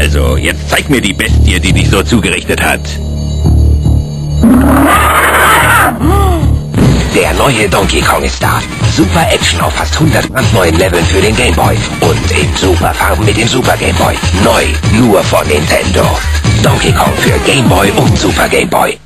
Also, jetzt zeig mir die Bestie, die dich so zugerichtet hat. Der neue Donkey Kong ist da. Super Action auf fast 100 brandneuen Leveln für den Game Boy. Und in super Farben mit dem Super Game Boy. Neu, nur von Nintendo. Donkey Kong für Game Boy und Super Game Boy.